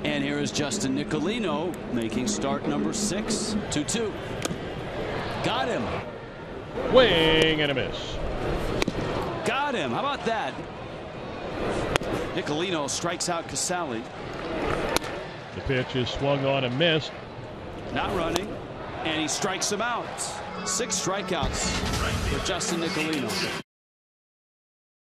And here is Justin Nicolino making start number 6. 2-2. Got him. Swing and a miss. Got him. How about that? Nicolino strikes out Casale. The pitch is swung on and missed. Not running. And he strikes him out. 6 strikeouts for Justin Nicolino.